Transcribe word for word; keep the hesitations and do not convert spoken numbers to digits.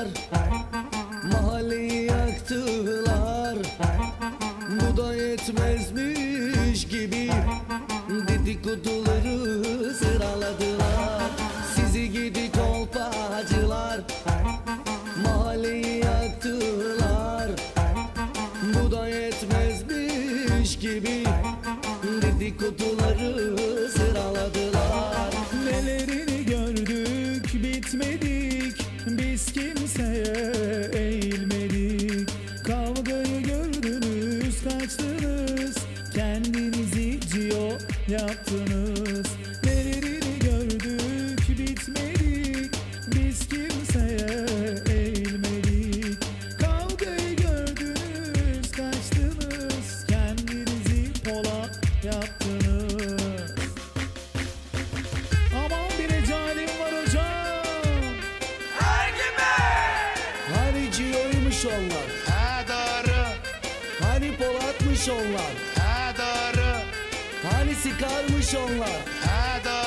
yaktılar, mahalleyi yaktılar. Bu da yetmezmiş gibi dedikoduları sıraladılar. Sizi gidi kolpacılar, mahalleyi yaktılar. Bu da yetmezmiş gibi dedikoduları sıraladılar. Nelerini gördük bitmedik, biz kimseye eğilmedik. Kavgayı gördünüz kaçtınız, kendinizi cio yaptınız. Nelerini gördük bitmedik, biz kimseye eğilmedik. Kavgayı gördünüz kaçtınız, kendinizi pola yaptınız. Aman bir ecalim var hocam. Hani ciyoymuş onlar, Ha doğru, hani Polat'mış onlar, ha doğru, hani Sikar'mış onlar. ha doğru.